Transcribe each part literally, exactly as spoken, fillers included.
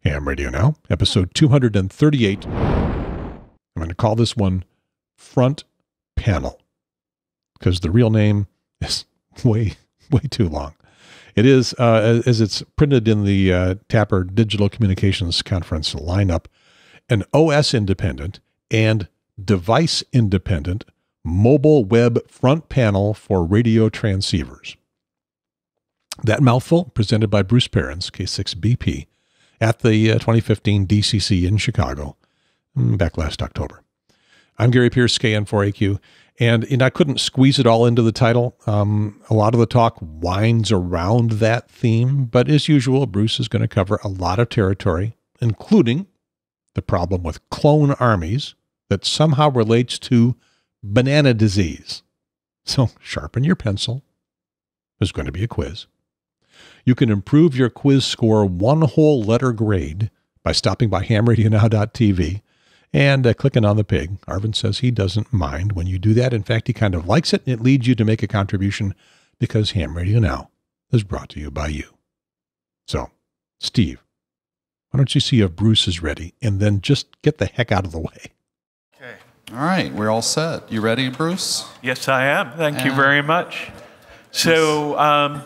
Ham Radio Now, episode two hundred thirty-eight. I'm going to call this one Front Panel because the real name is way, way too long. It is, uh, as it's printed in the uh, Tapper Digital Communications Conference lineup, an O S-independent and device-independent mobile web front panel for radio transceivers. That mouthful presented by Bruce Perens, K six B P, at the uh, twenty fifteen D C C in Chicago, back last October. I'm Gary Pierce, K N four A Q, and, and I couldn't squeeze it all into the title. Um, a lot of the talk winds around that theme, but as usual, Bruce is going to cover a lot of territory, including the problem with clone armies that somehow relates to banana disease. So sharpen your pencil. There's going to be a quiz. You can improve your quiz score one whole letter grade by stopping by ham radio now dot t v and uh, clicking on the pig. Arvin says he doesn't mind when you do that. In fact, he kind of likes it, and it leads you to make a contribution because Ham Radio Now is brought to you by you. So, Steve, why don't you see if Bruce is ready, and then just get the heck out of the way. Okay. All right, we're all set. You ready, Bruce? Yes, I am. Thank and you very much. So, um,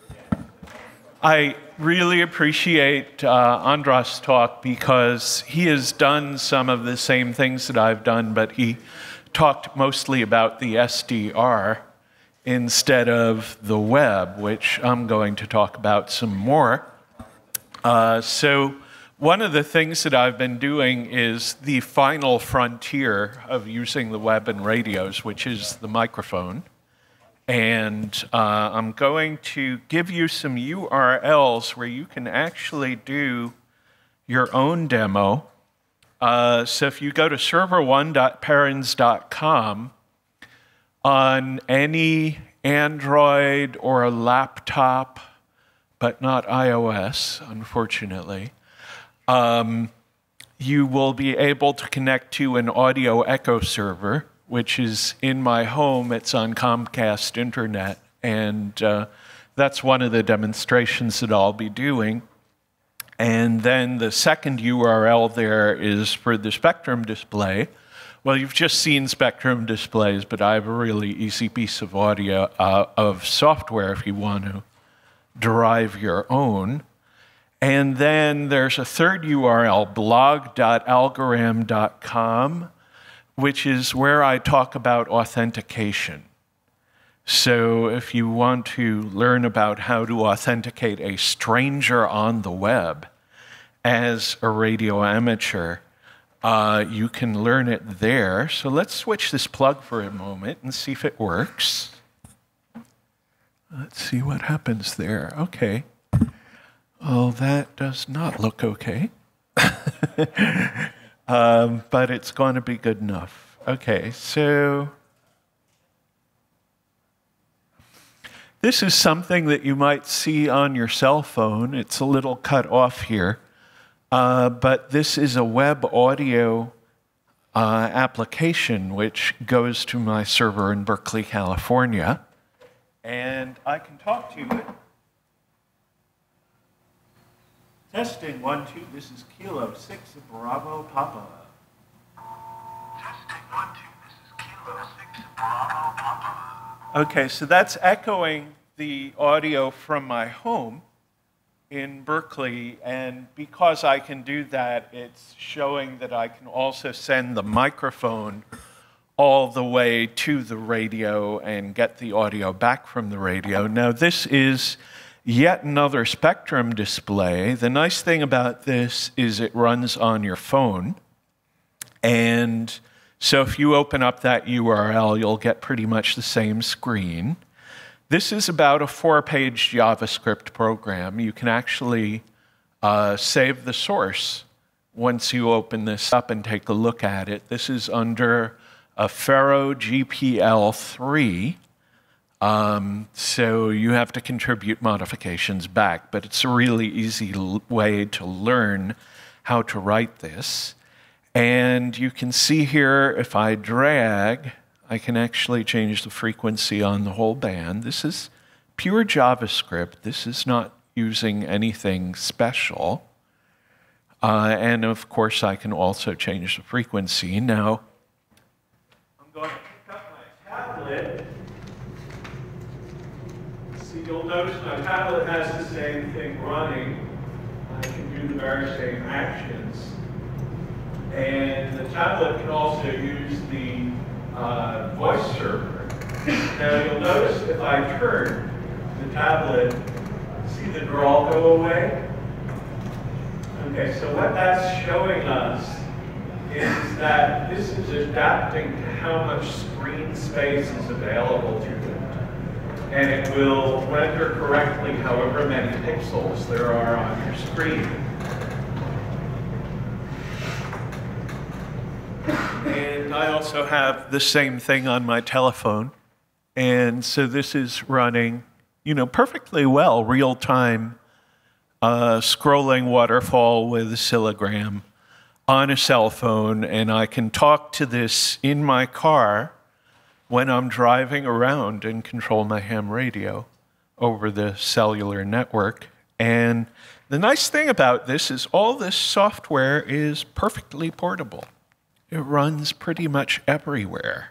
I really appreciate uh, Andras' talk because he has done some of the same things that I've done, but he talked mostly about the S D R instead of the web, which I'm going to talk about some more. Uh, so one of the things that I've been doing is the final frontier of using the web and radios, which is the microphone. And uh, I'm going to give you some U R Ls where you can actually do your own demo. Uh, so if you go to server one dot perens dot com, on any Android or a laptop, but not iOS, unfortunately, um, you will be able to connect to an audio echo server, which is in my home. It's on Comcast Internet, and uh, that's one of the demonstrations that I'll be doing. And then the second U R L there is for the Spectrum display. Well, you've just seen Spectrum displays, but I have a really easy piece of audio, uh, of software if you want to derive your own. And then there's a third U R L, blog dot algoram dot com, which is where I talk about authentication. So if you want to learn about how to authenticate a stranger on the web as a radio amateur, uh, you can learn it there. So let's switch this plug for a moment and see if it works. Let's see what happens there. Okay. Oh, that does not look okay. Um, but it's going to be good enough. Okay, so this is something that you might see on your cell phone. It's a little cut off here, uh, but this is a web audio uh, application which goes to my server in Berkeley, California, and I can talk to it. Testing, one, two, this is Kilo six, Bravo, Papa. Testing, one, two, this is Kilo six, Bravo, Papa. Okay, so that's echoing the audio from my home in Berkeley, and because I can do that, it's showing that I can also send the microphone all the way to the radio and get the audio back from the radio. Now, this is yet another Spectrum display. The nice thing about this is it runs on your phone. And so if you open up that U R L, you'll get pretty much the same screen. This is about a four-page JavaScript program. You can actually uh, save the source once you open this up and take a look at it. This is under a Faro G P L three. Um, so you have to contribute modifications back, but it's a really easy way to learn how to write this. And you can see here, if I drag, I can actually change the frequency on the whole band. This is pure JavaScript. This is not using anything special. Uh, and of course, I can also change the frequency. Now, I'm going to pick up my tablet. See, you'll notice my tablet has the same thing running. I can do the very same actions. And the tablet can also use the uh, voice server. Now, you'll notice if I turn the tablet, see the draw go away? Okay, so what that's showing us is that this is adapting to how much screen space is available to it. And it will render correctly however many pixels there are on your screen. And I also have the same thing on my telephone. And so this is running, you know, perfectly well, real-time uh, scrolling waterfall with a oscillogram on a cell phone. And I can talk to this in my car when I'm driving around and control my ham radio over the cellular network. And the nice thing about this is all this software is perfectly portable. It runs pretty much everywhere.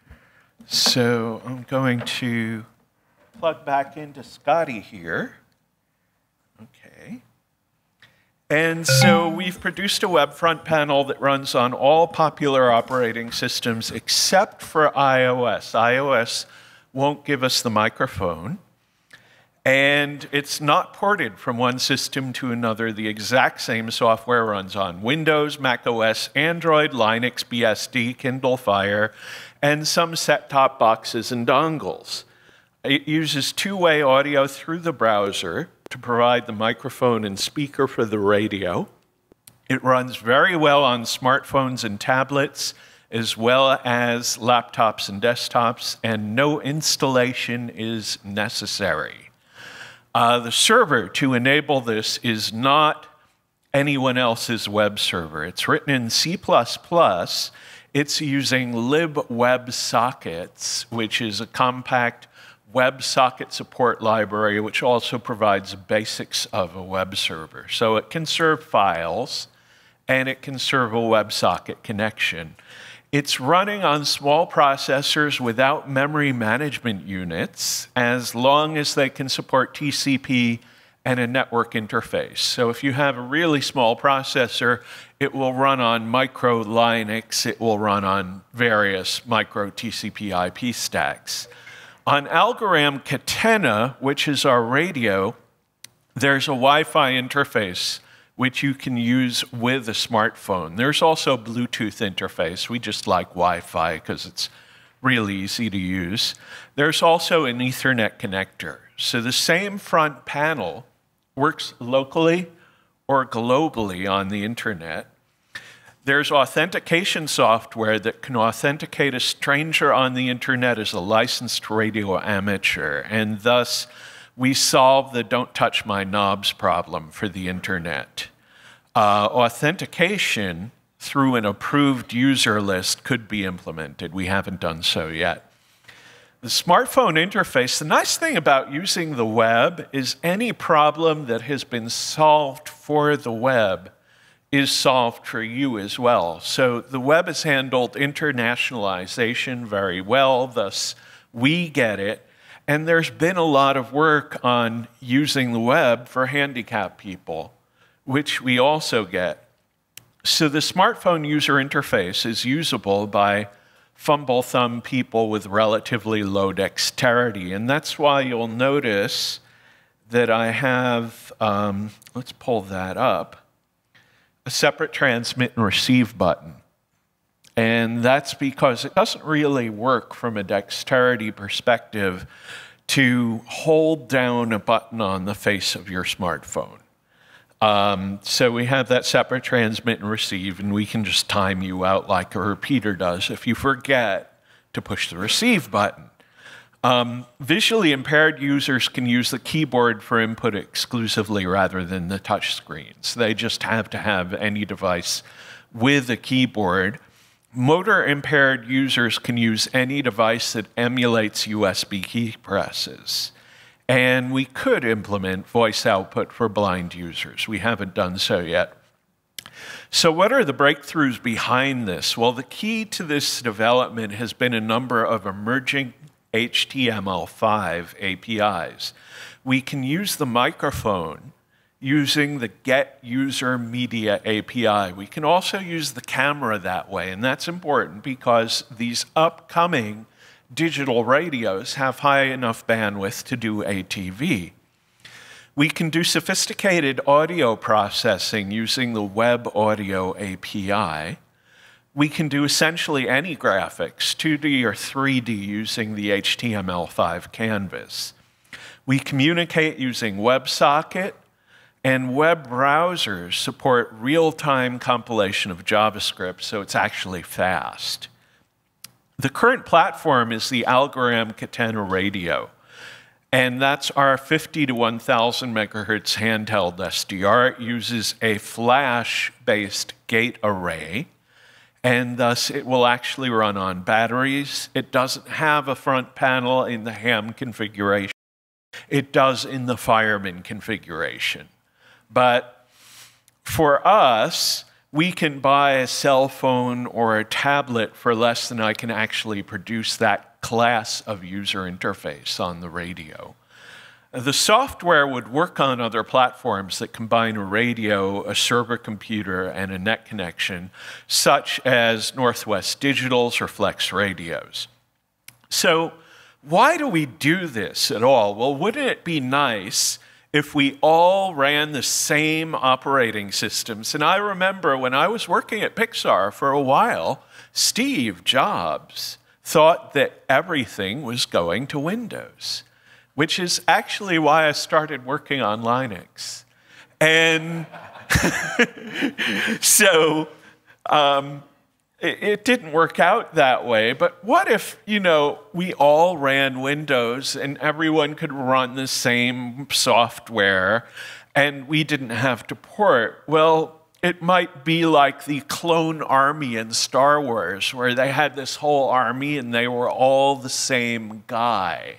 So I'm going to plug back into Scotty here. Okay. And so we've produced a web front panel that runs on all popular operating systems except for iOS. iOS won't give us the microphone. And it's not ported from one system to another. The exact same software runs on Windows, macOS, Android, Linux, B S D, Kindle Fire, and some set-top boxes and dongles. It uses two-way audio through the browser to provide the microphone and speaker for the radio. It runs very well on smartphones and tablets, as well as laptops and desktops, and no installation is necessary. Uh, the server to enable this is not anyone else's web server. It's written in C plus plus. It's using libWebSockets, which is a compact WebSocket support library, which also provides the basics of a web server. So it can serve files, and it can serve a WebSocket connection. It's running on small processors without memory management units, as long as they can support T C P and a network interface. So if you have a really small processor, it will run on micro Linux, it will run on various micro T C P I P stacks. On Algoram Katena, which is our radio, there's a Wi-Fi interface which you can use with a smartphone. There's also a Bluetooth interface. We just like Wi-Fi because it's really easy to use. There's also an Ethernet connector. So the same front panel works locally or globally on the internet. There's authentication software that can authenticate a stranger on the internet as a licensed radio amateur, and thus we solve the don't touch my knobs problem for the internet. Uh, authentication through an approved user list could be implemented. We haven't done so yet. The smartphone interface, the nice thing about using the web is any problem that has been solved for the web is solved for you as well. So the web has handled internationalization very well, thus we get it. And there's been a lot of work on using the web for handicapped people, which we also get. So the smartphone user interface is usable by fumble-thumb people with relatively low dexterity. And that's why you'll notice that I have, um, let's pull that up, a separate transmit and receive button. And that's because it doesn't really work from a dexterity perspective to hold down a button on the face of your smartphone. Um, so we have that separate transmit and receive, and we can just time you out like a repeater does if you forget to push the receive button. Um, visually impaired users can use the keyboard for input exclusively rather than the touch screens. They just have to have any device with a keyboard. Motor impaired users can use any device that emulates U S B key presses. And we could implement voice output for blind users. We haven't done so yet. So what are the breakthroughs behind this? Well, the key to this development has been a number of emerging H T M L five A P Is. We can use the microphone using the Get User Media A P I. We can also use the camera that way, and that's important because these upcoming digital radios have high enough bandwidth to do A T V. We can do sophisticated audio processing using the Web Audio A P I. We can do essentially any graphics, two D or three D, using the H T M L five canvas. We communicate using WebSocket, and web browsers support real-time compilation of JavaScript, so it's actually fast. The current platform is the Algoram Katena radio, and that's our fifty to one thousand megahertz handheld S D R. It uses a flash-based gate array, and thus it will actually run on batteries. It doesn't have a front panel in the ham configuration. It does in the fireman configuration. But for us, we can buy a cell phone or a tablet for less than I can actually produce that class of user interface on the radio. The software would work on other platforms that combine a radio, a server computer, and a net connection, such as Northwest Digital's or Flex radios. So why do we do this at all? Well, wouldn't it be nice if we all ran the same operating systems? And I remember when I was working at Pixar for a while, Steve Jobs thought that everything was going to Windows, which is actually why I started working on Linux. And so um, it, it didn't work out that way. But what if, you know, we all ran Windows and everyone could run the same software and we didn't have to port? Well, it might be like the clone army in Star Wars, where they had this whole army and they were all the same guy.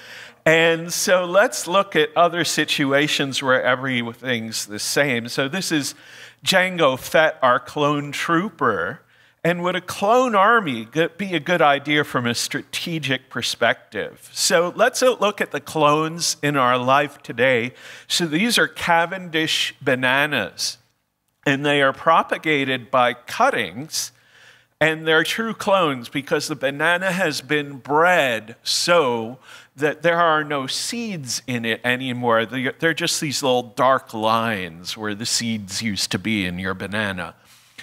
And so let's look at other situations where everything's the same. So this is Jango Fett, our clone trooper. And would a clone army be a good idea from a strategic perspective? So let's look at the clones in our life today. So these are Cavendish bananas, and they are propagated by cuttings, and they're true clones because the banana has been bred so that there are no seeds in it anymore. They're just these little dark lines where the seeds used to be in your banana.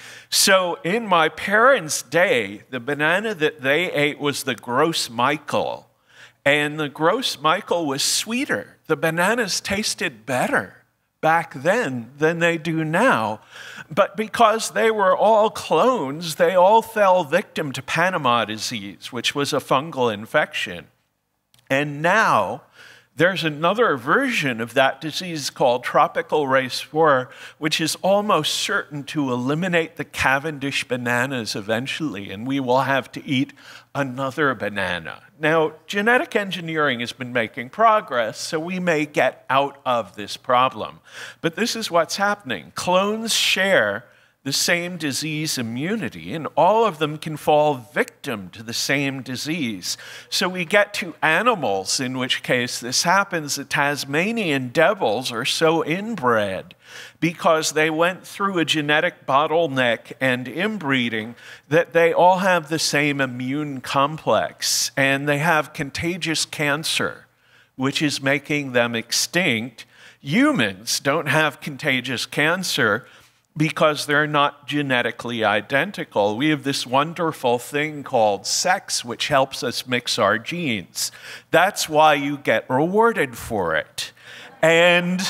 So in my parents' day, the banana that they ate was the Gross Michael, and the Gross Michael was sweeter. The bananas tasted better back then than they do now. But because they were all clones, they all fell victim to Panama disease, which was a fungal infection. And now there's another version of that disease called tropical race four, which is almost certain to eliminate the Cavendish bananas eventually, and we will have to eat another banana. Now, genetic engineering has been making progress, so we may get out of this problem. But this is what's happening. Clones share the same disease immunity, and all of them can fall victim to the same disease. So we get to animals, in which case this happens. The Tasmanian devils are so inbred because they went through a genetic bottleneck and inbreeding that they all have the same immune complex, and they have contagious cancer, which is making them extinct. Humans don't have contagious cancer because they're not genetically identical. We have this wonderful thing called sex, which helps us mix our genes. That's why you get rewarded for it. And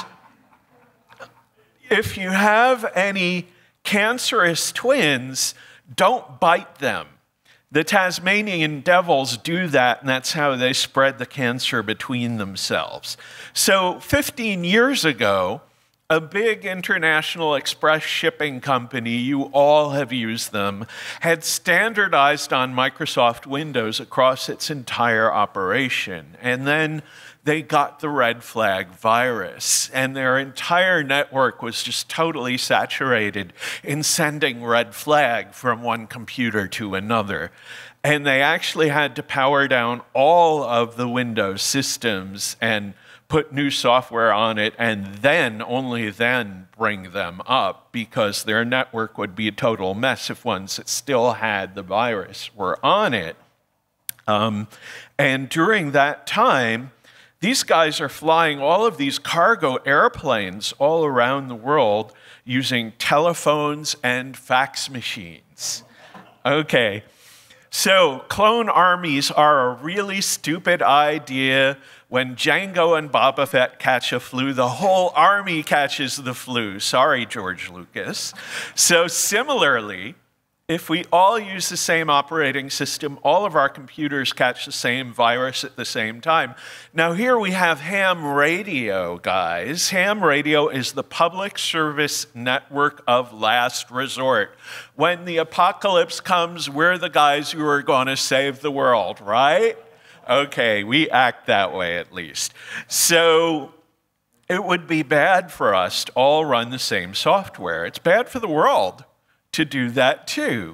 if you have any cancerous twins, don't bite them. The Tasmanian devils do that, and that's how they spread the cancer between themselves. So fifteen years ago, a big international express shipping company, you all have used them, had standardized on Microsoft Windows across its entire operation. And then they got the red flag virus, and their entire network was just totally saturated in sending red flag from one computer to another. And they actually had to power down all of the Windows systems and put new software on it, and then, only then, bring them up, because their network would be a total mess if ones that still had the virus were on it. Um, and during that time, these guys are flying all of these cargo airplanes all around the world using telephones and fax machines. Okay. So clone armies are a really stupid idea. When Django and Boba Fett catch a flu, the whole army catches the flu. Sorry, George Lucas. So similarly, if we all use the same operating system, all of our computers catch the same virus at the same time. Now here we have ham radio, guys. Ham radio is the public service network of last resort. When the apocalypse comes, we're the guys who are going to save the world, right? Okay, we act that way at least. So it would be bad for us to all run the same software. It's bad for the world to do that too.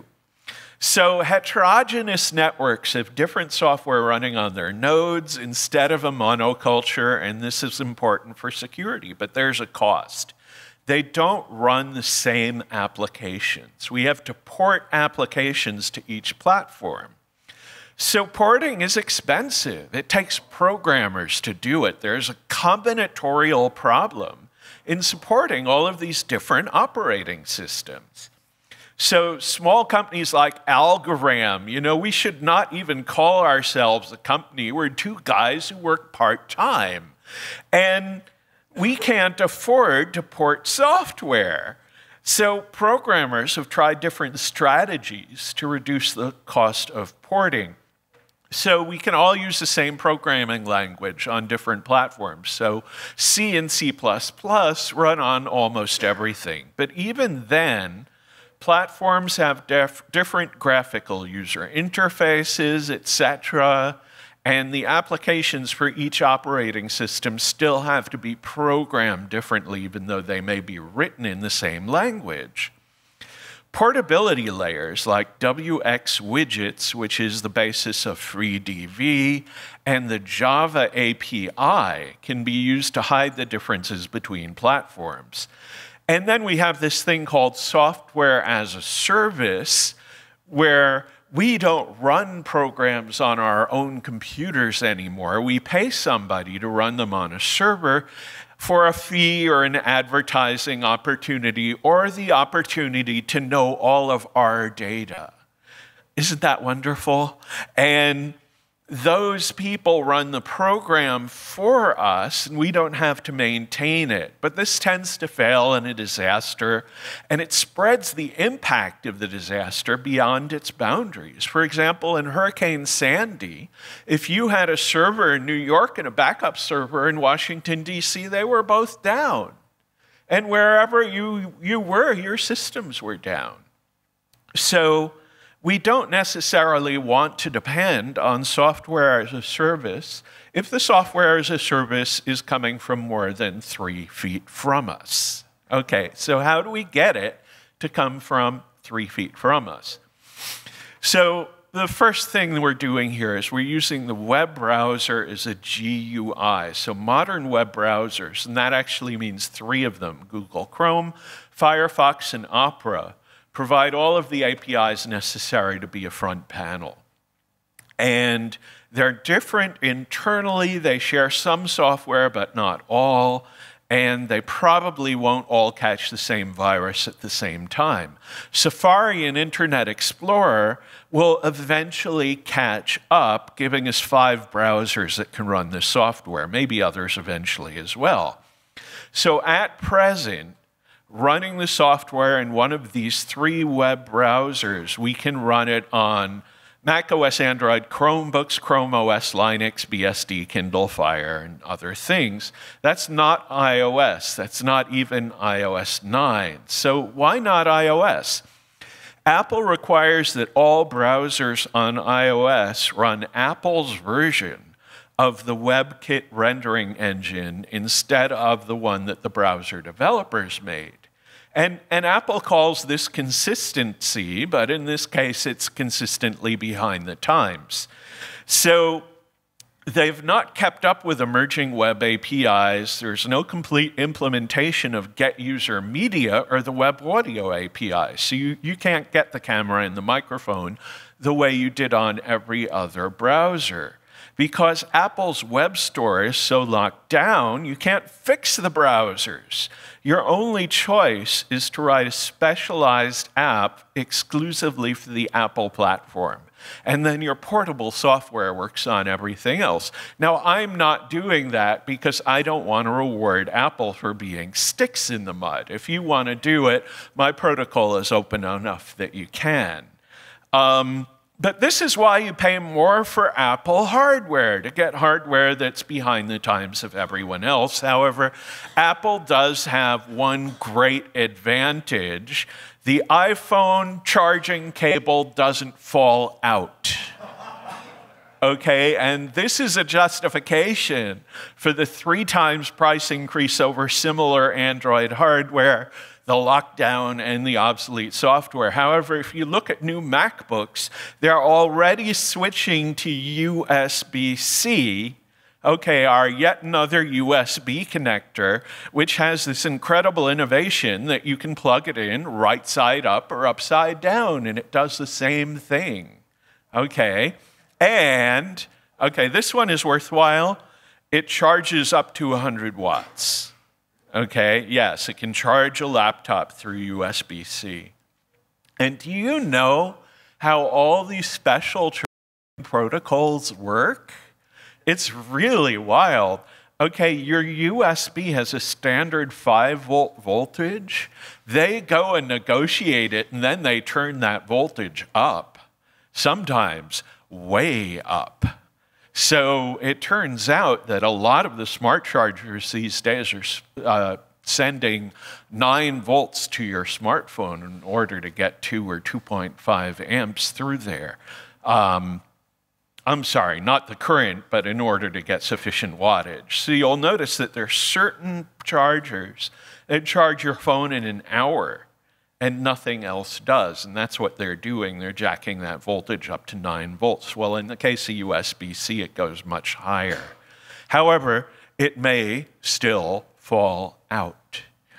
So heterogeneous networks have different software running on their nodes instead of a monoculture, and this is important for security, but there's a cost. They don't run the same applications. We have to port applications to each platform. So porting is expensive. It takes programmers to do it. There's a combinatorial problem in supporting all of these different operating systems. So small companies like Algoram, you know, we should not even call ourselves a company. We're two guys who work part-time. And we can't afford to port software. So programmers have tried different strategies to reduce the cost of porting. So we can all use the same programming language on different platforms. So C and C plus plus run on almost everything. But even then, platforms have different graphical user interfaces, et cetera, and the applications for each operating system still have to be programmed differently, even though they may be written in the same language. Portability layers like W X widgets, which is the basis of FreeDV, and the Java A P I can be used to hide the differences between platforms. And then we have this thing called software as a service, where we don't run programs on our own computers anymore. We pay somebody to run them on a server for a fee or an advertising opportunity or the opportunity to know all of our data. Isn't that wonderful? And those people run the program for us, and we don't have to maintain it. But this tends to fail in a disaster, and it spreads the impact of the disaster beyond its boundaries. For example, in Hurricane Sandy, if you had a server in New York and a backup server in Washington, D C, they were both down. And wherever you, you were, your systems were down. So we don't necessarily want to depend on software as a service if the software as a service is coming from more than three feet from us. Okay, so how do we get it to come from three feet from us? So the first thing we're doing here is we're using the web browser as a G U I. So modern web browsers, and that actually means three of them, Google Chrome, Firefox, and Opera, provide all of the A P Is necessary to be a front panel. And they're different internally. They share some software, but not all. And they probably won't all catch the same virus at the same time. Safari and Internet Explorer will eventually catch up, giving us five browsers that can run this software, maybe others eventually as well. So at present, running the software in one of these three web browsers, we can run it on Mac O S, Android, Chromebooks, Chrome O S, Linux, B S D, Kindle Fire, and other things. That's not iOS. That's not even i O S nine. So why not iOS? Apple requires that all browsers on iOS run Apple's version of the WebKit rendering engine instead of the one that the browser developers made. And, and Apple calls this consistency, but in this case, it's consistently behind the times. So they've not kept up with emerging web A P Is. There's no complete implementation of Get User Media or the Web Audio A P I. So you, you can't get the camera and the microphone the way you did on every other browser. Because Apple's web store is so locked down, you can't fix the browsers. Your only choice is to write a specialized app exclusively for the Apple platform. And then your portable software works on everything else. Now, I'm not doing that because I don't want to reward Apple for being sticks in the mud. If you want to do it, my protocol is open enough that you can. Um, But this is why you pay more for Apple hardware, to get hardware that's behind the times of everyone else. However, Apple does have one great advantage. The iPhone charging cable doesn't fall out. Okay, and this is a justification for the three times price increase over similar Android hardware, the lockdown, and the obsolete software. However, if you look at new MacBooks, they're already switching to U S B C, okay, our yet another U S B connector, which has this incredible innovation that you can plug it in right side up or upside down, and it does the same thing, okay? And, okay, this one is worthwhile. It charges up to one hundred watts. Okay, yes, it can charge a laptop through U S B C. And do you know how all these special charging protocols work? It's really wild. Okay, your U S B has a standard five volt voltage. They go and negotiate it, and then they turn that voltage up, sometimes way up. So it turns out that a lot of the smart chargers these days are uh, sending nine volts to your smartphone in order to get two or two point five amps through there. Um, I'm sorry, not the current, but in order to get sufficient wattage. So you'll notice that there are certain chargers that charge your phone in an hour and nothing else does. And that's what they're doing. They're jacking that voltage up to nine volts. Well, in the case of U S B C, it goes much higher. However, it may still fall out.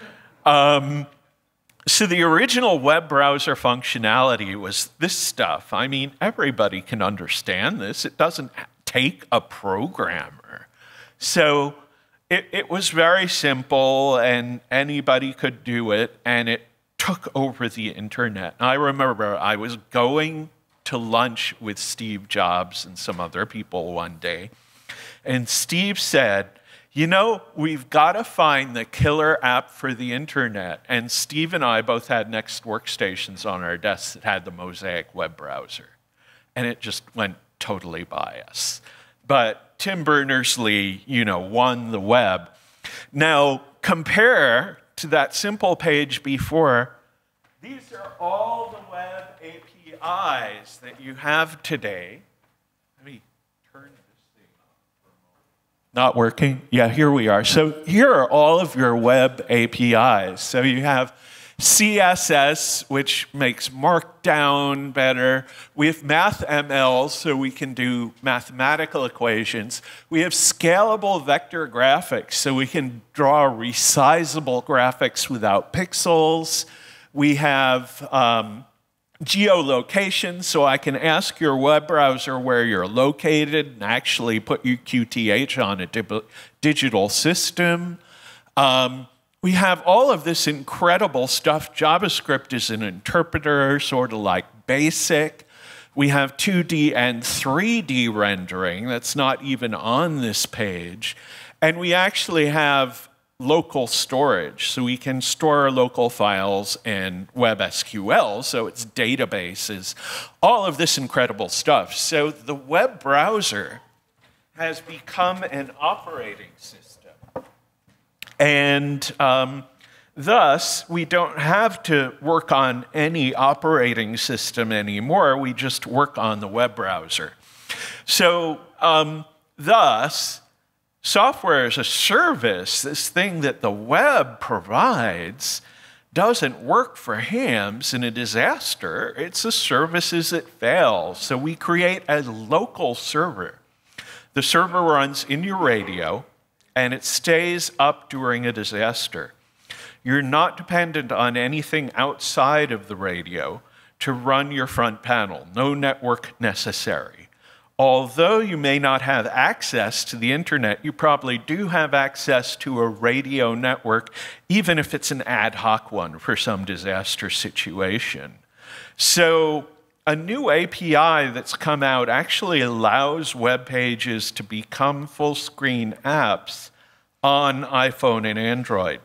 Um, so the original web browser functionality was this stuff. I mean, everybody can understand this. It doesn't take a programmer. So it, it was very simple, and anybody could do it, and it took over the internet. I remember I was going to lunch with Steve Jobs and some other people one day, and Steve said, you know, we've got to find the killer app for the internet. And Steve and I both had Next workstations on our desks that had the Mosaic web browser. And it just went totally by us. But Tim Berners-Lee, you know, won the web. Now, compare to that simple page before. These are all the web A P Is that you have today. Let me turn this thing on for a moment. Not working? Yeah, here we are. So here are all of your web A P Is. So you have C S S, which makes Markdown better. We have MathML, so we can do mathematical equations. We have scalable vector graphics, so we can draw resizable graphics without pixels. We have um, geolocation, so I can ask your web browser where you're located and actually put your Q T H on a di digital system. Um, We have all of this incredible stuff. JavaScript is an interpreter, sort of like BASIC. We have two D and three D rendering that's not even on this page. And we actually have local storage. So we can store local files and web S Q L, so it's databases, all of this incredible stuff. So the web browser has become an operating system. And um, thus, we don't have to work on any operating system anymore. We just work on the web browser. So um, thus, software as a service, this thing that the web provides, doesn't work for hams in a disaster. It's a service as it fails. So we create a local server. The server runs in your radio, and it stays up during a disaster. You're not dependent on anything outside of the radio to run your front panel. No network necessary. Although you may not have access to the internet, you probably do have access to a radio network, even if it's an ad hoc one for some disaster situation. So a new A P I that's come out actually allows web pages to become full-screen apps on iPhone and Android.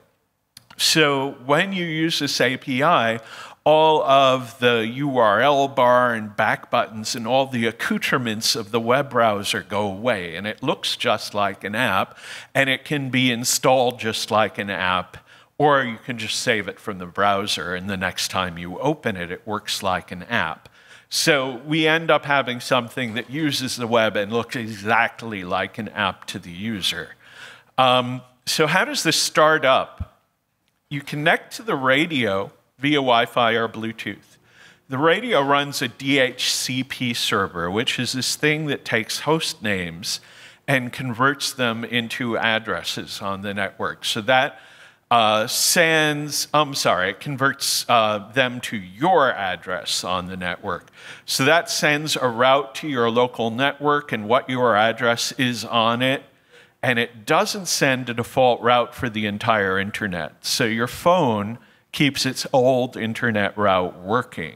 So when you use this A P I, all of the U R L bar and back buttons and all the accoutrements of the web browser go away, and it looks just like an app, and it can be installed just like an app, or you can just save it from the browser, and the next time you open it, it works like an app. So we end up having something that uses the web and looks exactly like an app to the user. Um, so how does this start up? You connect to the radio via Wi-Fi or Bluetooth. The radio runs a D H C P server, which is this thing that takes host names and converts them into addresses on the network. So that uh, sends, I'm sorry, it converts uh, them to your address on the network. So that sends a route to your local network and what your address is on it. And it doesn't send a default route for the entire internet. So your phone keeps its old internet route working.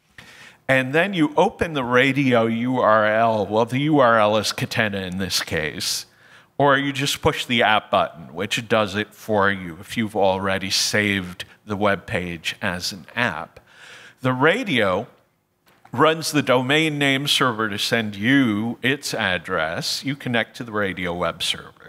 And then you open the radio U R L. Well, the U R L is Katena in this case. Or you just push the app button, which does it for you if you've already saved the web page as an app. The radio runs the domain name server to send you its address. You connect to the radio web server.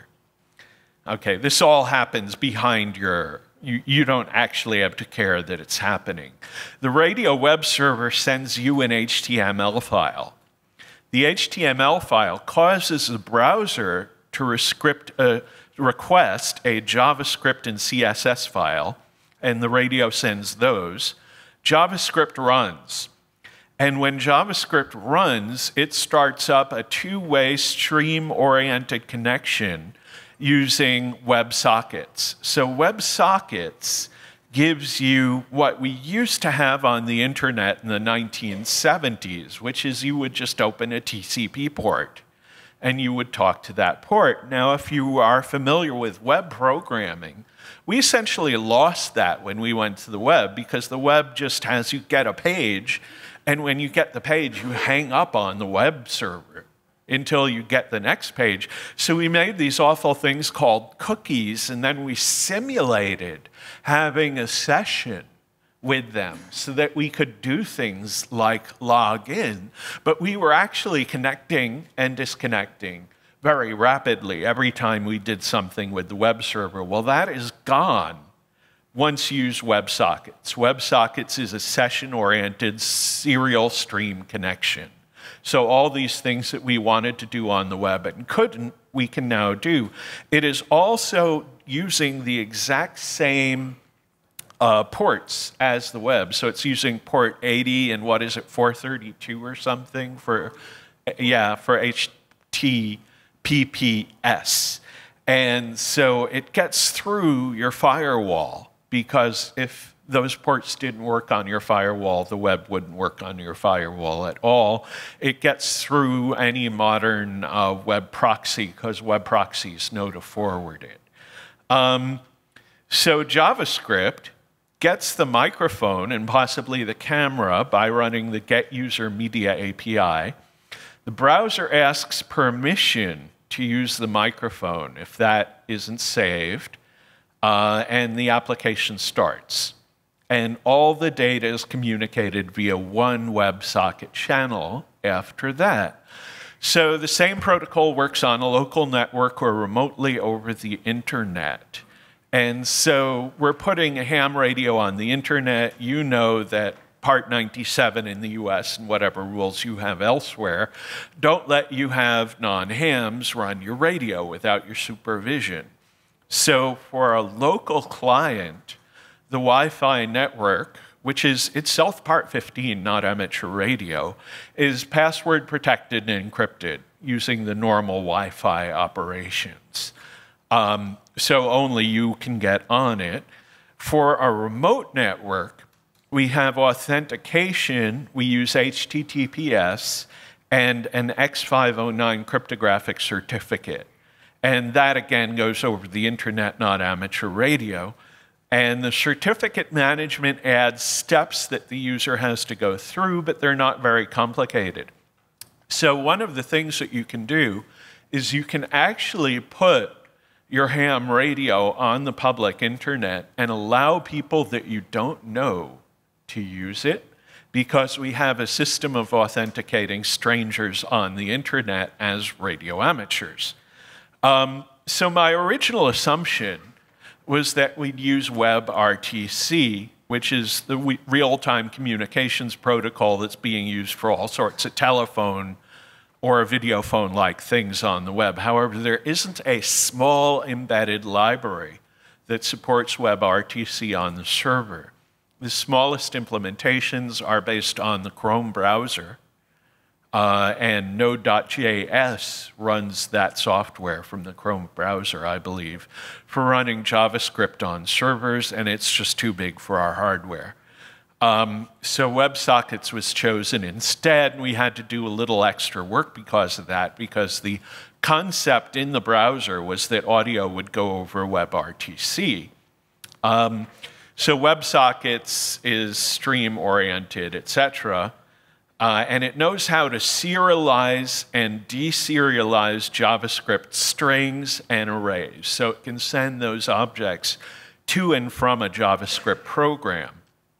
Okay, this all happens behind your, you, you don't actually have to care that it's happening. The radio web server sends you an H T M L file. The H T M L file causes the browser to rescript, uh, request a JavaScript and C S S file, and the radio sends those. JavaScript runs. And when JavaScript runs, it starts up a two-way stream-oriented connection using WebSockets. So WebSockets gives you what we used to have on the internet in the nineteen seventies, which is you would just open a T C P port and you would talk to that port. Now, if you are familiar with web programming, we essentially lost that when we went to the web, because the web just has you get a page, and when you get the page, you hang up on the web server until you get the next page. So we made these awful things called cookies, and then we simulated having a session with them so that we could do things like log in. But we were actually connecting and disconnecting very rapidly every time we did something with the web server. Well, that is gone once you use WebSockets. WebSockets is a session-oriented serial stream connection. So all these things that we wanted to do on the web and couldn't, we can now do. It is also using the exact same uh, ports as the web. So it's using port eighty and what is it, four thirty-two or something for, yeah, for H T T P S. And so it gets through your firewall, because if those ports didn't work on your firewall, the web wouldn't work on your firewall at all. It gets through any modern uh, web proxy, because web proxies know to forward it. Um, so JavaScript gets the microphone and possibly the camera by running the Get User Media A P I. The browser asks permission to use the microphone. If that isn't saved, uh, and the application starts. And all the data is communicated via one WebSocket channel after that. So the same protocol works on a local network or remotely over the internet. And so we're putting a ham radio on the internet. You know that Part ninety-seven in the U S and whatever rules you have elsewhere don't let you have non-hams run your radio without your supervision. So for a local client, the Wi-Fi network, which is itself Part fifteen, not amateur radio, is password protected and encrypted using the normal Wi-Fi operations. Um, so only you can get on it. For a remote network, we have authentication. We use H T T P S and an X five oh nine cryptographic certificate. And that, again, goes over the internet, not amateur radio. And the certificate management adds steps that the user has to go through, but they're not very complicated. So one of the things that you can do is you can actually put your ham radio on the public internet and allow people that you don't know to use it, because we have a system of authenticating strangers on the internet as radio amateurs. Um, so my original assumption was that we'd use WebRTC, which is the real-time communications protocol that's being used for all sorts of telephone or video phone-like things on the web. However, there isn't a small embedded library that supports WebRTC on the server. The smallest implementations are based on the Chrome browser, uh, and Node dot J S runs that software from the Chrome browser, I believe, for running JavaScript on servers, and it's just too big for our hardware. Um, so WebSockets was chosen instead, and we had to do a little extra work because of that, because the concept in the browser was that audio would go over WebRTC. Um, so WebSockets is stream-oriented, et cetera, uh, and it knows how to serialize and deserialize JavaScript strings and arrays. So it can send those objects to and from a JavaScript program.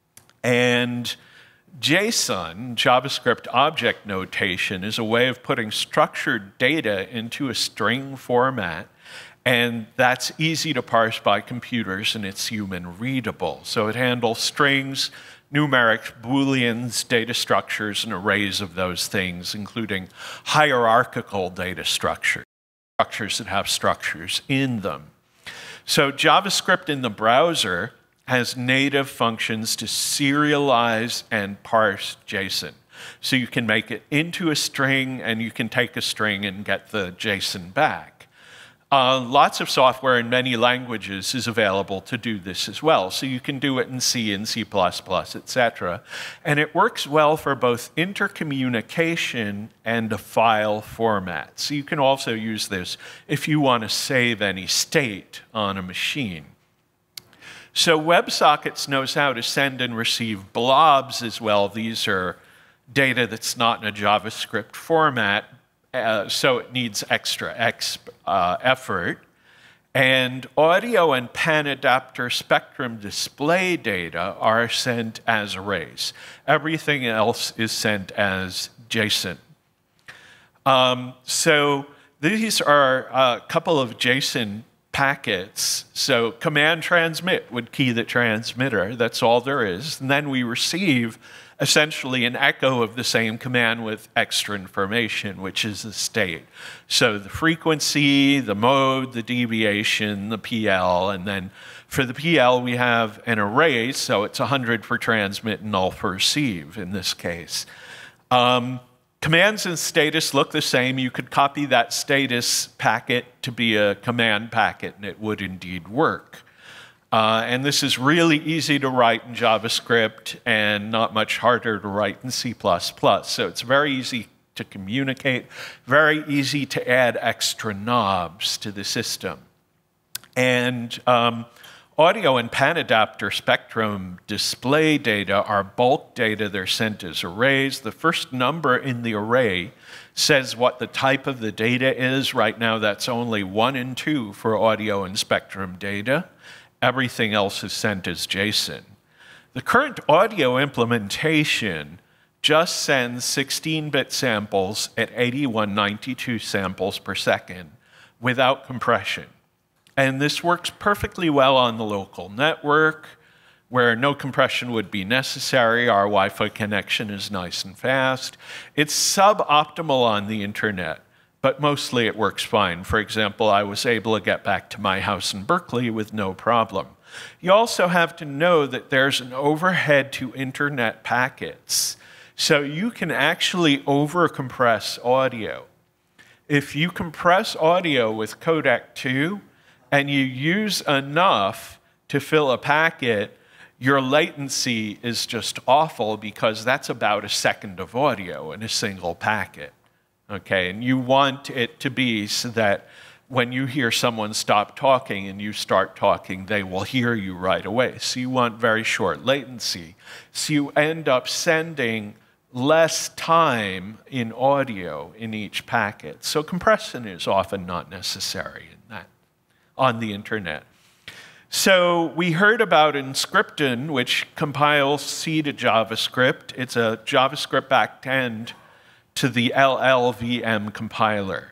And JSON, JavaScript object notation, is a way of putting structured data into a string format, and that's easy to parse by computers, and it's human readable. So it handles strings, numeric, booleans, data structures, and arrays of those things, including hierarchical data structures, structures that have structures in them. So JavaScript in the browser has native functions to serialize and parse JSON. So you can make it into a string, and you can take a string and get the JSON back. Uh, lots of software in many languages is available to do this as well. So you can do it in C and C plus plus, et cetera. And it works well for both intercommunication and a file format. So you can also use this if you want to save any state on a machine. So WebSockets knows how to send and receive blobs as well. These are data that's not in a JavaScript format, uh, so it needs extra ex, uh, effort. And audio and pan adapter spectrum display data are sent as arrays. Everything else is sent as JSON. Um, so these are a couple of JSON packets. So command transmit would key the transmitter. That's all there is. And then we receive essentially an echo of the same command with extra information, which is the state. So the frequency, the mode, the deviation, the P L, and then for the P L we have an array, so it's one hundred for transmit and null for receive in this case. Um, Commands and status look the same. You could copy that status packet to be a command packet, and it would indeed work. Uh, and this is really easy to write in JavaScript and not much harder to write in C plus plus. So it's very easy to communicate, very easy to add extra knobs to the system. And um, audio and pan adapter spectrum display data are bulk data. They're sent as arrays. The first number in the array says what the type of the data is. Right now, that's only one and two for audio and spectrum data. everything else is sent as JSON. The current audio implementation just sends sixteen bit samples at eighty-one ninety-two samples per second without compression. And this works perfectly well on the local network, where no compression would be necessary. Our Wi-Fi connection is nice and fast. It's suboptimal on the internet, but mostly it works fine. For example, I was able to get back to my house in Berkeley with no problem. You also have to know that there's an overhead to internet packets. So you can actually over-compress audio. If you compress audio with codec two and you use enough to fill a packet, your latency is just awful because that's about a second of audio in a single packet. Okay, and you want it to be so that when you hear someone stop talking and you start talking, they will hear you right away. So you want very short latency. So you end up sending less time in audio in each packet. So compression is often not necessary in that, on the internet. So we heard about Inscripton, which compiles C to JavaScript. It's a JavaScript backend to the L L V M compiler.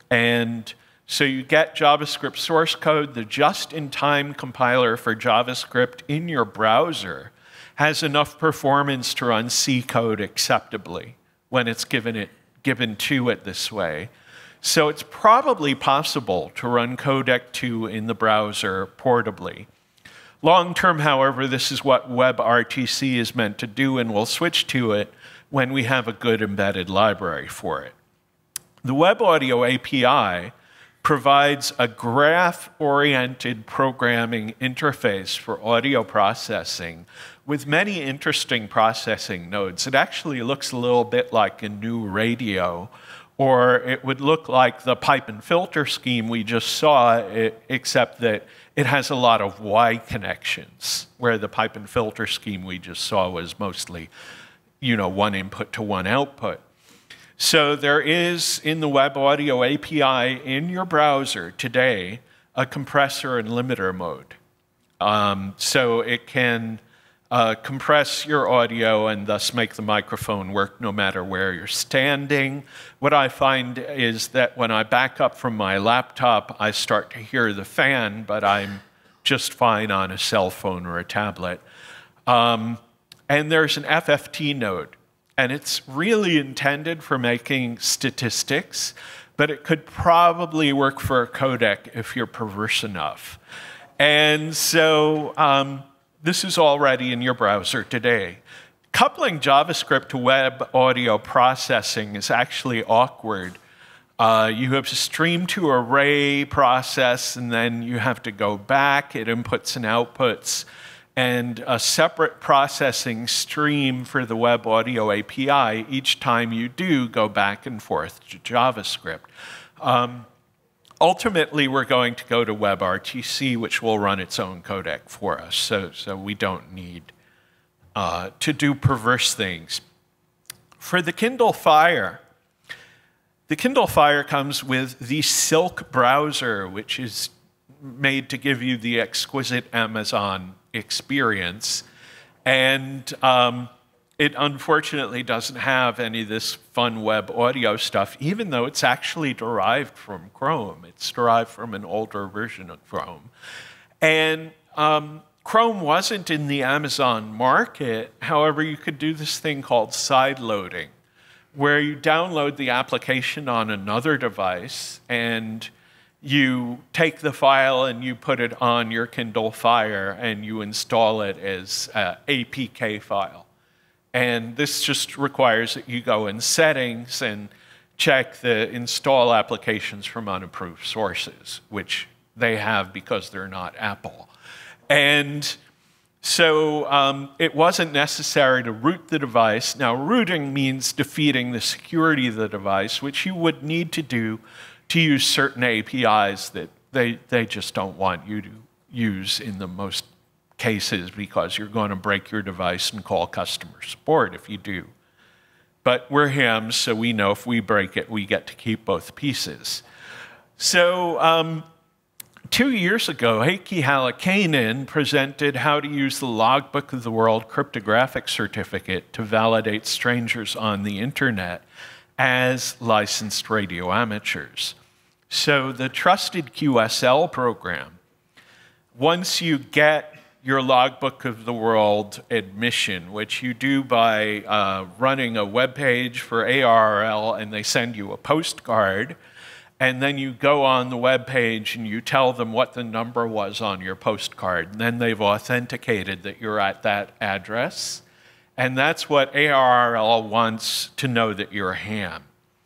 And so you get JavaScript source code. The just-in-time compiler for JavaScript in your browser has enough performance to run C code acceptably when it's given, it, given to it this way. So it's probably possible to run codec two in the browser portably. Long term, however, this is what WebRTC is meant to do, and we'll switch to it when we have a good embedded library for it. The Web Audio A P I provides a graph-oriented programming interface for audio processing with many interesting processing nodes. It actually looks a little bit like a new radio, or it would look like the pipe and filter scheme we just saw, except that it has a lot of Y connections, where the pipe and filter scheme we just saw was mostly, you know, one input to one output. So there is, in the Web Audio A P I in your browser today, a compressor and limiter mode. Um, so it can uh, compress your audio and thus make the microphone work no matter where you're standing. What I find is that when I back up from my laptop, I start to hear the fan, but I'm just fine on a cell phone or a tablet. Um, and there's an F F T node. And it's really intended for making statistics, but it could probably work for a codec if you're perverse enough. And so um, this is already in your browser today. Coupling JavaScript to web audio processing is actually awkward. Uh, you have to stream to array process, and then you have to go back at inputs and outputs, and a separate processing stream for the Web Audio A P I each time you do go back and forth to JavaScript. Um, ultimately, we're going to go to WebRTC, which will run its own codec for us, so, so we don't need uh, to do perverse things. For the Kindle Fire, the Kindle Fire comes with the Silk browser, which is made to give you the exquisite Amazon experience, and um, it unfortunately doesn't have any of this fun web audio stuff, even though it's actually derived from Chrome. It's derived from an older version of Chrome. And um, Chrome wasn't in the Amazon market. However, you could do this thing called side loading, where you download the application on another device and you take the file and you put it on your Kindle Fire and you install it as an A P K file. And this just requires that you go in settings and check the install applications from unapproved sources, which they have because they're not Apple. And so um, it wasn't necessary to root the device. Now, rooting means defeating the security of the device, which you would need to do to use certain A P Is that they, they just don't want you to use in the most cases, because you're going to break your device and call customer support if you do. But we're hams, so we know if we break it, we get to keep both pieces. So um, two years ago, Heikki Halokainen presented how to use the Logbook of the World cryptographic certificate to validate strangers on the internet as licensed radio amateurs. So the Trusted Q S L program, once you get your Logbook of the World admission, which you do by uh, running a web page for A R L, and they send you a postcard, and then you go on the web page and you tell them what the number was on your postcard, and then they've authenticated that you're at that address, and that's what A R L wants to know, that you're ham,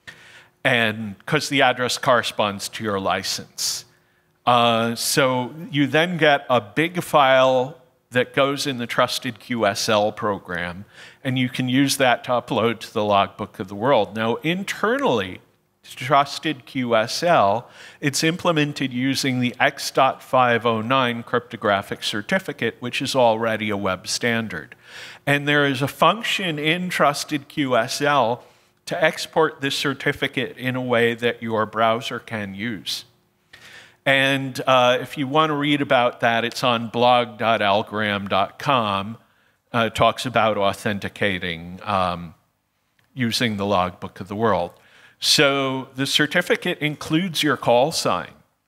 and because the address corresponds to your license. Uh, so you then get a big file that goes in the Trusted Q S L program, and you can use that to upload to the Logbook of the World. Now, internally, Trusted Q S L, it's implemented using the X five oh nine cryptographic certificate, which is already a web standard. And there is a function in Trusted Q S L to export this certificate in a way that your browser can use. And uh, if you want to read about that, it's on blog dot algram dot com. Uh, it talks about authenticating um, using the Logbook of the World. So the certificate includes your call sign.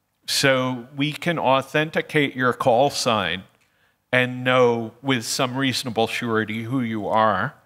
So we can authenticate your call sign and know with some reasonable surety who you are.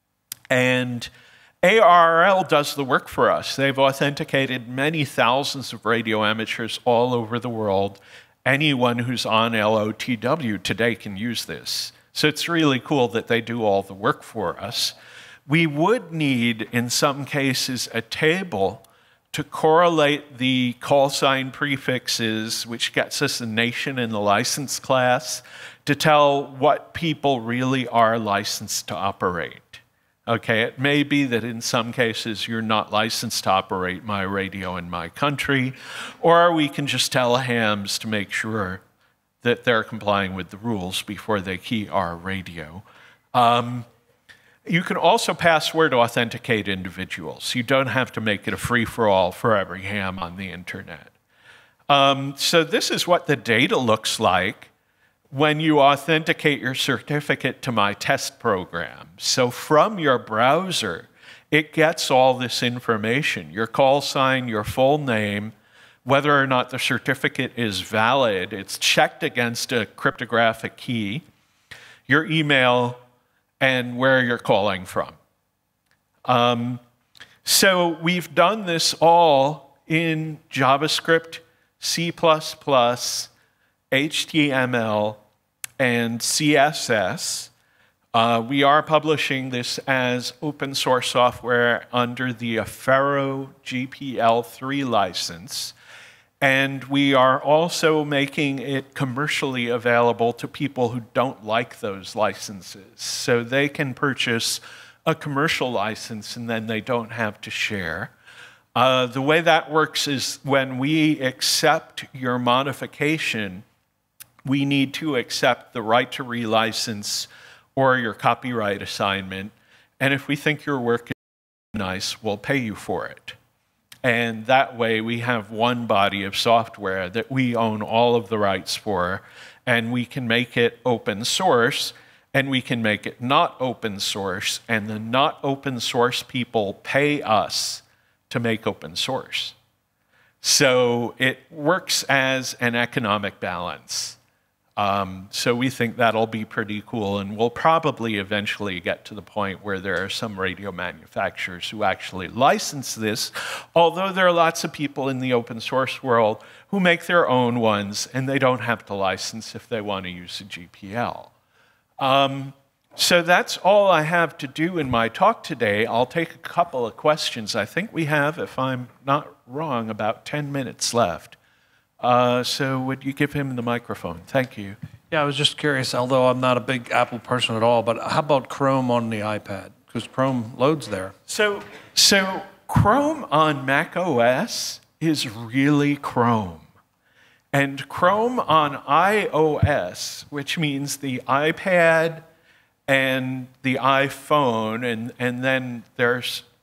And A R L does the work for us. They've authenticated many thousands of radio amateurs all over the world. Anyone who's on L O T W today can use this. So it's really cool that they do all the work for us. We would need, in some cases, a table to correlate the call sign prefixes, which gets us a nation in the license class, to tell what people really are licensed to operate. Okay, it may be that in some cases you're not licensed to operate my radio in my country, or we can just tell hams to make sure that they're complying with the rules before they key our radio. Um, You can also password authenticate individuals. You don't have to make it a free-for-all for every ham on the internet. Um, so this is what the data looks like when you authenticate your certificate to my test program. So from your browser, it gets all this information: your call sign, your full name, whether or not the certificate is valid. It's checked against a cryptographic key, your email, and where you're calling from. Um, so we've done this all in JavaScript, C plus plus, H T M L, and C S S. Uh, we are publishing this as open source software under the Affero G P L three license. And we are also making it commercially available to people who don't like those licenses. So they can purchase a commercial license and then they don't have to share. Uh, the way that works is when we accept your modification, we need to accept the right to relicense or your copyright assignment. And if we think your work is nice, we'll pay you for it. And that way we have one body of software that we own all of the rights for, and we can make it open source, and we can make it not open source, and the not open source people pay us to make open source. So it works as an economic balance. Um, so we think that'll be pretty cool, and we'll probably eventually get to the point where there are some radio manufacturers who actually license this, although there are lots of people in the open source world who make their own ones, and they don't have to license if they want to use a G P L. Um, so that's all I have to do in my talk today. I'll take a couple of questions. I think we have, if I'm not wrong, about ten minutes left. Uh, so would you give him the microphone? Thank you. Yeah, I was just curious, although I'm not a big Apple person at all, but how about Chrome on the iPad? Because Chrome loads there. So, so Chrome on Mac O S is really Chrome. And Chrome on iOS, which means the iPad and the iPhone, and, and then there's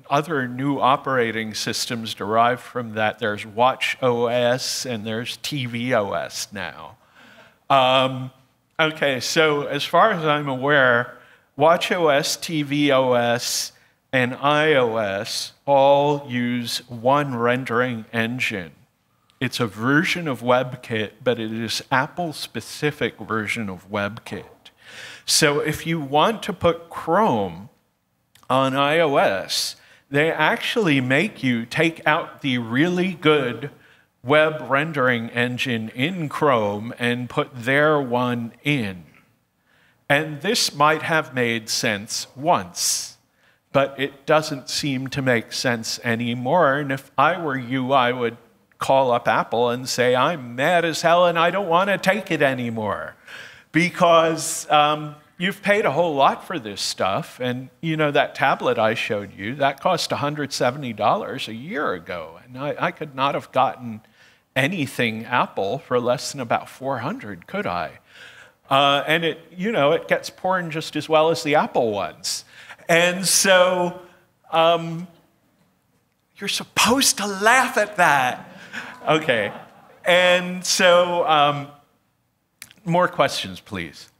other new operating systems derived from that. There's Watch O S and there's T V O S now. Um, okay, so as far as I'm aware, Watch O S, T V O S, and iOS all use one rendering engine. It's a version of WebKit, but it is Apple-specific version of WebKit. So if you want to put Chrome on iOS, they actually make you take out the really good web rendering engine in Chrome and put their one in. And this might have made sense once, but it doesn't seem to make sense anymore. And if I were you, I would call up Apple and say, I'm mad as hell and I don't want to take it anymore. Because um, you've paid a whole lot for this stuff. And you know, that tablet I showed you, that cost one hundred seventy dollars a year ago. And I, I could not have gotten anything Apple for less than about four hundred dollars, could I? Uh, and it, you know, it gets porn just as well as the Apple ones. And so um, you're supposed to laugh at that. Okay. And so um, more questions, please.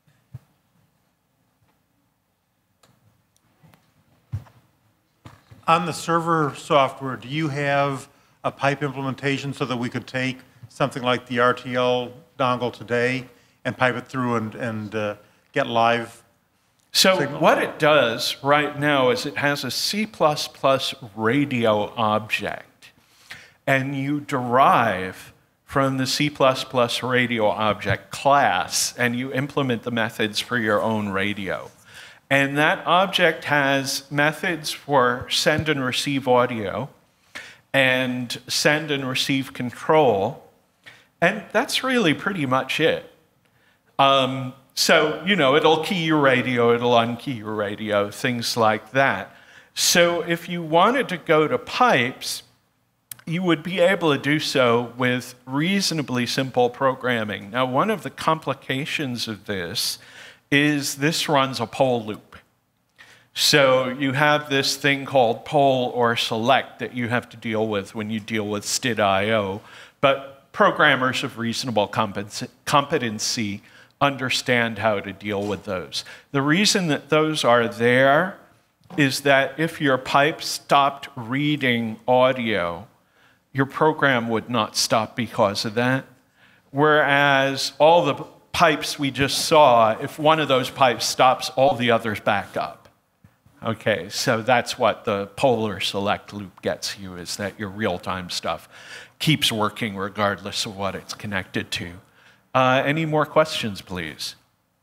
On the server software, do you have a pipe implementation so that we could take something like the R T L dongle today and pipe it through and, and uh, get live So signal? What it does right now is it has a C plus plus radio object, and you derive from the C plus plus radio object class, and you implement the methods for your own radio. And that object has methods for send and receive audio, and send and receive control, and that's really pretty much it. Um, so, you know, it'll key your radio, it'll unkey your radio, things like that. So if you wanted to go to pipes, you would be able to do so with reasonably simple programming. Now, one of the complications of this is this runs a poll loop. So you have this thing called poll or select that you have to deal with when you deal with S T I D I O, but programmers of reasonable competency understand how to deal with those. The reason that those are there is that if your pipe stopped reading audio, your program would not stop because of that. Whereas all the pipes we just saw, if one of those pipes stops, all the others back up. Okay, so that's what the polar select loop gets you, is that your real-time stuff keeps working regardless of what it's connected to. Uh, any more questions, please?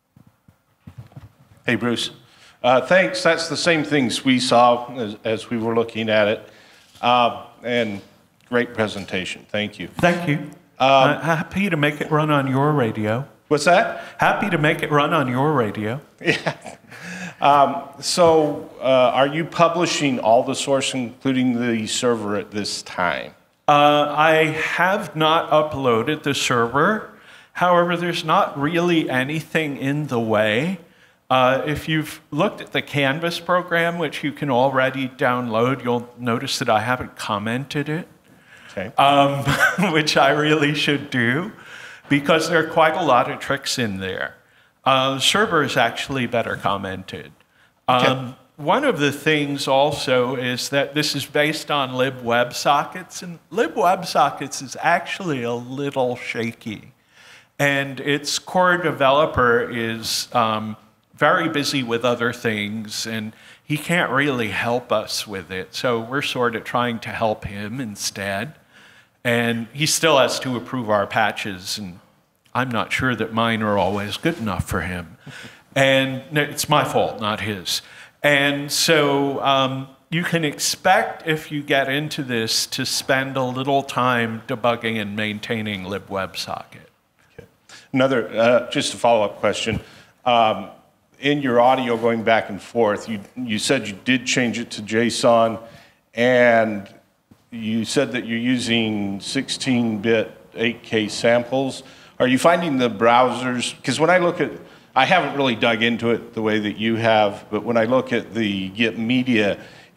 Hey, Bruce. Uh, thanks. That's the same things we saw as, as we were looking at it. Uh, and great presentation. Thank you. Thank you. Um, uh, happy to make it run on your radio. What's that? Happy to make it run on your radio. Yeah. Um, so uh, are you publishing all the source, including the server, at this time? Uh, I have not uploaded the server. However, there's not really anything in the way. Uh, if you've looked at the Canvas program, which you can already download, you'll notice that I haven't commented it, okay. um, which I really should do, because there are quite a lot of tricks in there. Uh, the server is actually better commented. Um, okay. One of the things also is that this is based on libWebSockets, and libWebSockets is actually a little shaky. And its core developer is um, very busy with other things, and he can't really help us with it. So we're sort of trying to help him instead. And he still has to approve our patches, and I'm not sure that mine are always good enough for him. And it's my fault, not his. And so um, you can expect, if you get into this, to spend a little time debugging and maintaining libWebSocket. Another, uh, just a follow-up question. Um, in your audio going back and forth, you, you said you did change it to JSON, and you said that you're using sixteen bit eight K samples. Are you finding the browsers, because when I look at, I haven't really dug into it the way that you have, but when I look at the Get Media,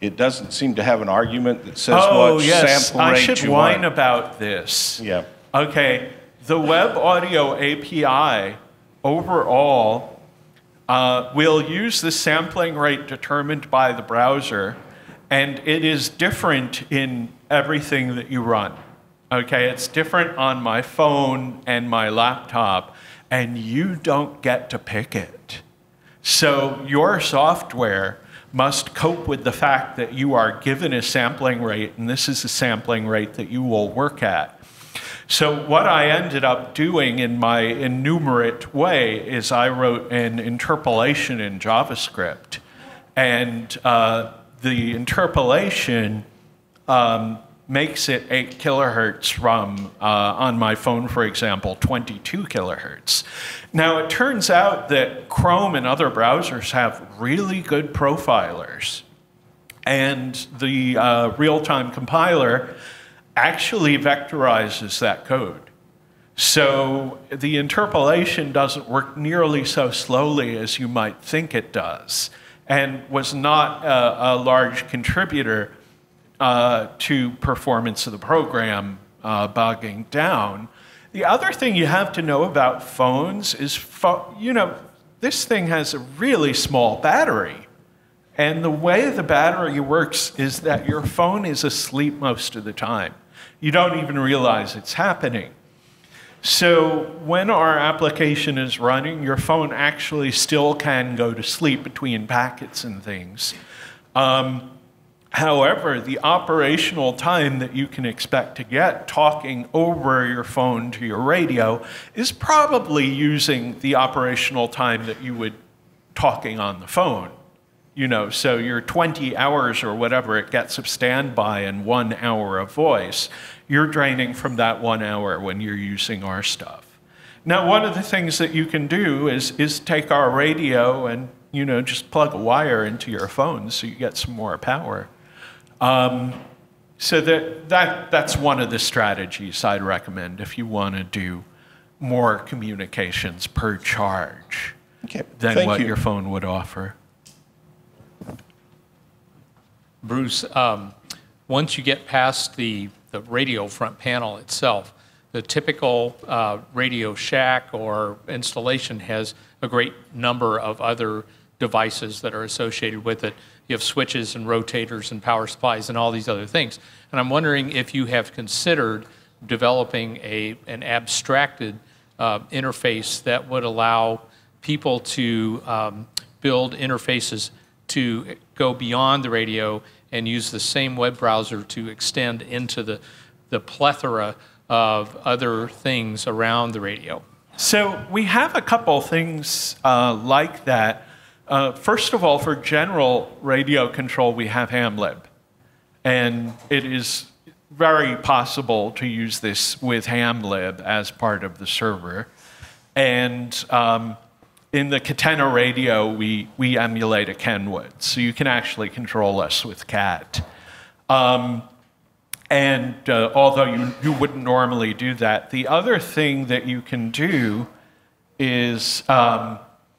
it doesn't seem to have an argument that says oh, what yes. sample rate I should you whine want. about this. Yeah. Okay, the Web Audio A P I overall uh, will use the sampling rate determined by the browser, and it is different in everything that you run. Okay, it's different on my phone and my laptop, and you don't get to pick it. So your software must cope with the fact that you are given a sampling rate, and this is a sampling rate that you will work at. So what I ended up doing in my enumerate way is I wrote an interpolation in JavaScript, and uh, the interpolation um, makes it eight kilohertz from, uh, on my phone, for example, twenty-two kilohertz. Now, it turns out that Chrome and other browsers have really good profilers, and the uh, real-time compiler actually vectorizes that code. So the interpolation doesn't work nearly so slowly as you might think it does, and was not a, a large contributor uh, to performance of the program uh, bogging down. The other thing you have to know about phones is, pho you know, this thing has a really small battery. And the way the battery works is that your phone is asleep most of the time. You don't even realize it's happening. So when our application is running, your phone actually still can go to sleep between packets and things. Um, however, the operational time that you can expect to get talking over your phone to your radio is probably using the operational time that you would talking on the phone. You know, so your twenty hours or whatever it gets of standby and one hour of voice, you're draining from that one hour when you're using our stuff. Now, one of the things that you can do is, is take our radio and, you know, just plug a wire into your phone so you get some more power. Um, so that, that, that's one of the strategies I'd recommend if you want to do more communications per charge Okay. than Thank what you. your phone would offer. Bruce, um, once you get past the, the radio front panel itself, the typical uh, Radio Shack or installation has a great number of other devices that are associated with it. You have switches and rotators and power supplies and all these other things. And I'm wondering if you have considered developing a, an abstracted uh, interface that would allow people to um, build interfaces to go beyond the radio and use the same web browser to extend into the, the plethora of other things around the radio. So we have a couple things uh, like that. Uh, first of all, for general radio control, we have HamLib. And it is very possible to use this with HamLib as part of the server. And um, in the Katena radio, we, we emulate a Kenwood, so you can actually control us with Cat. Um, and uh, although you, you wouldn't normally do that, the other thing that you can do is um,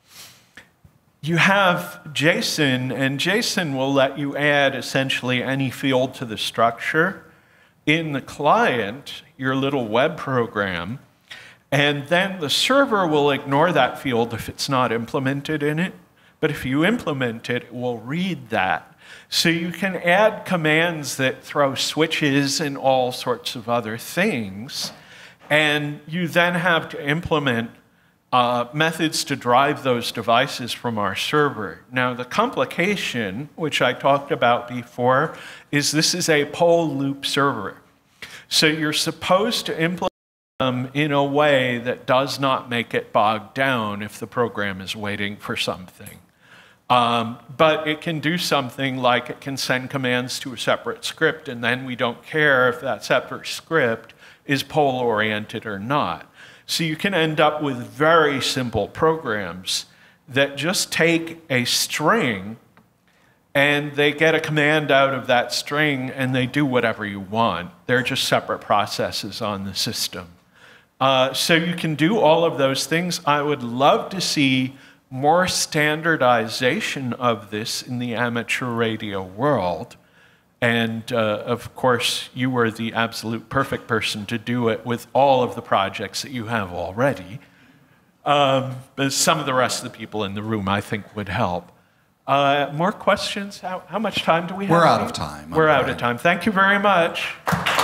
you have JSON, and JSON will let you add essentially any field to the structure in the client, your little web program. And then the server will ignore that field if it's not implemented in it. But if you implement it, it will read that. So you can add commands that throw switches and all sorts of other things. And you then have to implement uh, methods to drive those devices from our server. Now, the complication, which I talked about before, is this is a poll loop server. So you're supposed to implement Um, in a way that does not make it bogged down if the program is waiting for something. Um, but it can do something like it can send commands to a separate script, and then we don't care if that separate script is poll-oriented or not. So you can end up with very simple programs that just take a string and they get a command out of that string and they do whatever you want. They're just separate processes on the system. Uh, so you can do all of those things. I would love to see more standardization of this in the amateur radio world. And uh, of course, you were the absolute perfect person to do it with all of the projects that you have already. Um, but some of the rest of the people in the room, I think, would help. Uh, more questions? How, how much time do we have? We're out of time. We're out of time. Thank you very much.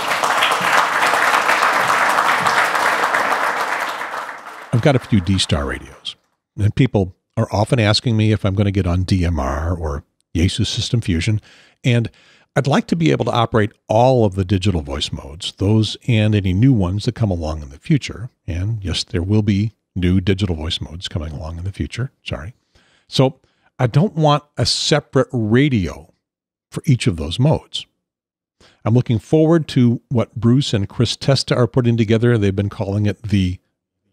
I've got a few D-Star radios, and people are often asking me if I'm going to get on D M R or Yaesu System Fusion, and I'd like to be able to operate all of the digital voice modes, those and any new ones that come along in the future. And yes, there will be new digital voice modes coming along in the future. Sorry. So I don't want a separate radio for each of those modes. I'm looking forward to what Bruce and Chris Testa are putting together. They've been calling it the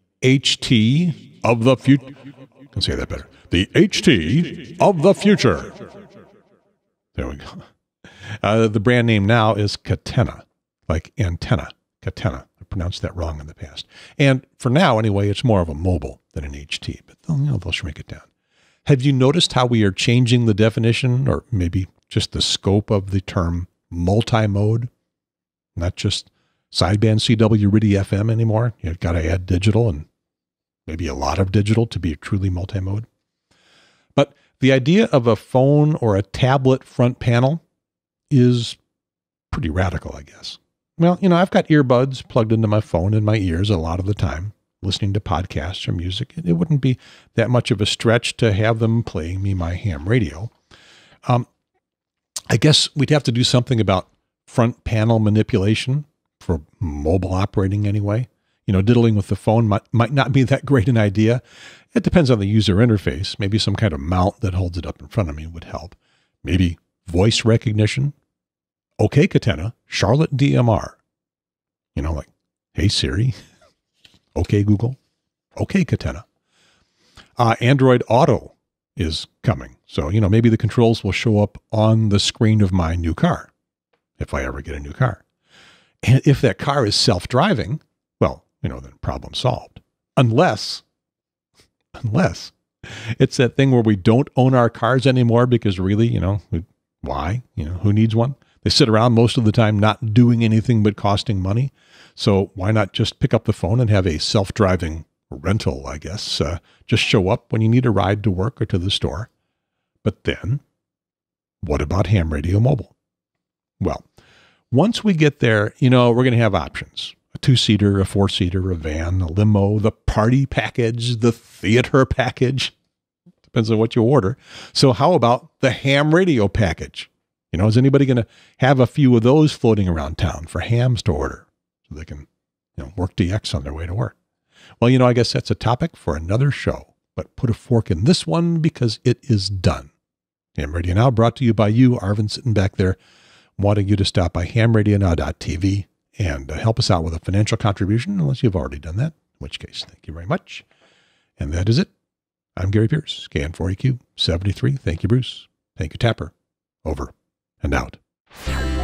H T of the future. I can say that better. The H T of the future. There we go. Uh, the brand name now is Katena, like antenna, Katena. I pronounced that wrong in the past. And for now, anyway, it's more of a mobile than an H T, but they'll, you know, they'll shrink it down. Have you noticed how we are changing the definition, or maybe just the scope of the term multi-mode? Not just sideband C W R I D I F M anymore. You've got to add digital and maybe a lot of digital to be truly multi-mode. But the idea of a phone or a tablet front panel is pretty radical, I guess. Well, you know, I've got earbuds plugged into my phone in my ears a lot of the time, listening to podcasts or music. It wouldn't be that much of a stretch to have them playing me my ham radio. Um, I guess we'd have to do something about front panel manipulation for mobile operating anyway. You know, diddling with the phone might, might not be that great an idea. It depends on the user interface. Maybe some kind of mount that holds it up in front of me would help. Maybe voice recognition. Okay, Katena, Charlotte D M R. You know, like, hey, Siri. Okay, Google. Okay, Katena. Uh, Android Auto is coming. So, you know, maybe the controls will show up on the screen of my new car, if I ever get a new car. And if that car is self-driving, well, you know, then problem solved. Unless, unless it's that thing where we don't own our cars anymore because really, you know, we, why? You know, who needs one? They sit around most of the time not doing anything but costing money. So why not just pick up the phone and have a self-driving rental, I guess? Uh, just show up when you need a ride to work or to the store. But then, what about ham radio mobile? Well, once we get there, you know, we're going to have options. A two-seater, a four-seater, a van, a limo, the party package, the theater package. Depends on what you order. So how about the ham radio package? You know, is anybody going to have a few of those floating around town for hams to order so they can, you know, work D X on their way to work? Well, you know, I guess that's a topic for another show, but put a fork in this one because it is done. Ham Radio Now brought to you by you, Arvin, sitting back there, wanting you to stop by ham radio now dot t v and uh, help us out with a financial contribution, unless you've already done that, in which case, thank you very much. And that is it. I'm Gary Pierce, K N four E Q seventy-three. Thank you, Bruce. Thank you, Tapper. Over and out.